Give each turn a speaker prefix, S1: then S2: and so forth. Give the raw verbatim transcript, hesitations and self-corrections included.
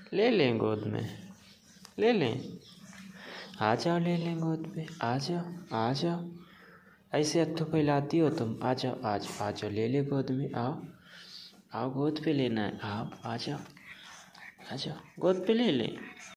S1: ले लें गोद में, ले लें, आ जाओ, ले लें गोद पे, आ जाओ, आ जाओ। ऐसे हत्थों फैलाती हो तुम, आ जाओ, आ जाओ, आ जाओ, ले ले गोद में, आओ, आओ, गोद पे लेना है, आओ, आ जाओ, आ जाओ, गोद पे ले लें।